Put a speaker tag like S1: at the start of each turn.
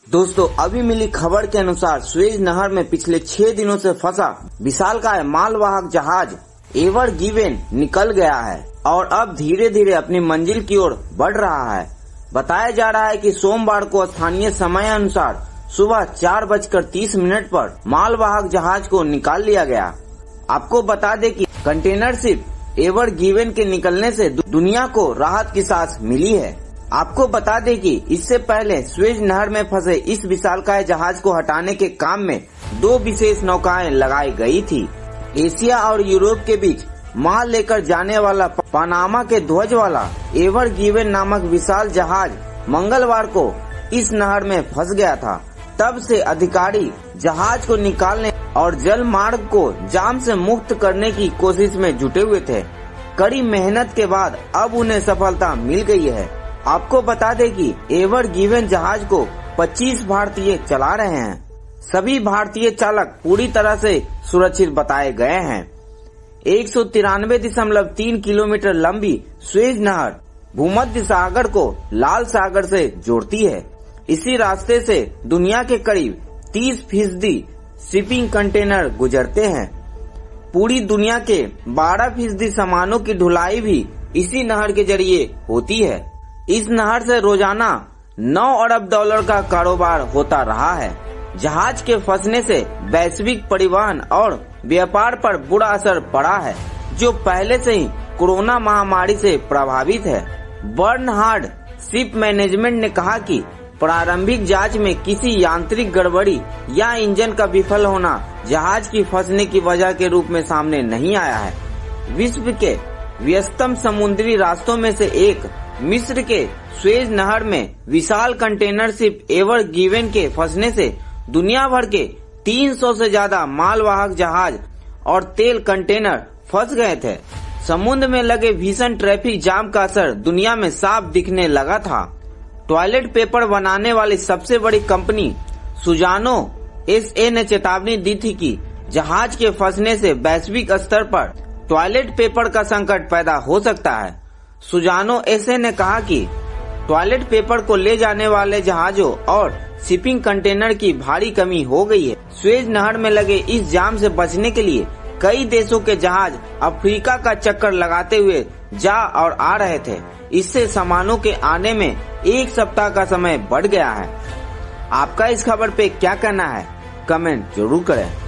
S1: दोस्तों अभी मिली खबर के अनुसार सुएज नहर में पिछले 6 दिनों से फंसा विशालकाय मालवाहक जहाज एवर गिवेन निकल गया है और अब धीरे धीरे अपनी मंजिल की ओर बढ़ रहा है। बताया जा रहा है कि सोमवार को स्थानीय समय अनुसार सुबह 4:30 पर मालवाहक जहाज को निकाल लिया गया। आपको बता दें कि कंटेनर शिप एवर गिवेन के निकलने से दुनिया को राहत की सांस मिली है। आपको बता दें कि इससे पहले सुएज नहर में फंसे इस विशालकाय जहाज को हटाने के काम में 2 विशेष नौकाएं लगाई गई थी। एशिया और यूरोप के बीच माल लेकर जाने वाला पनामा के ध्वज वाला एवर गिवेन नामक विशाल जहाज मंगलवार को इस नहर में फंस गया था। तब से अधिकारी जहाज को निकालने और जल मार्ग को जाम से मुक्त करने की कोशिश में जुटे हुए थे। कड़ी मेहनत के बाद अब उन्हें सफलता मिल गई है। आपको बता दें कि एवर गिवेन जहाज को 25 भारतीय चला रहे हैं। सभी भारतीय चालक पूरी तरह से सुरक्षित बताए गए हैं। 193.3 किलोमीटर लंबी सुएज नहर भूमध्य सागर को लाल सागर से जोड़ती है। इसी रास्ते से दुनिया के करीब 30% शिपिंग कंटेनर गुजरते हैं। पूरी दुनिया के 12% सामानों की ढुलाई भी इसी नहर के जरिए होती है। इस नहर से रोजाना 9 अरब डॉलर का कारोबार होता रहा है। जहाज के फंसने से वैश्विक परिवहन और व्यापार पर बुरा असर पड़ा है, जो पहले से ही कोरोना महामारी से प्रभावित है। बर्नहार्ड शिप मैनेजमेंट ने कहा कि प्रारंभिक जांच में किसी यांत्रिक गड़बड़ी या इंजन का विफल होना जहाज की फंसने की वजह के रूप में सामने नहीं आया है। विश्व के व्यस्तम समुद्री रास्तों में से एक मिस्र के सुएज नहर में विशाल कंटेनर शिप एवर गिवेन के फंसने से दुनिया भर के 300 से ज्यादा मालवाहक जहाज और तेल कंटेनर फंस गए थे। समुद्र में लगे भीषण ट्रैफिक जाम का असर दुनिया में साफ दिखने लगा था। टॉयलेट पेपर बनाने वाली सबसे बड़ी कंपनी सुजानो एसए ने चेतावनी दी थी कि जहाज के फंसने से वैश्विक स्तर पर टॉयलेट पेपर का संकट पैदा हो सकता है। सुजानो एसए ने कहा कि टॉयलेट पेपर को ले जाने वाले जहाजों और शिपिंग कंटेनर की भारी कमी हो गई है। सुएज नहर में लगे इस जाम से बचने के लिए कई देशों के जहाज अफ्रीका का चक्कर लगाते हुए जा और आ रहे थे। इससे सामानों के आने में 1 सप्ताह का समय बढ़ गया है। आपका इस खबर पे क्या कहना है, कमेंट जरूर करें।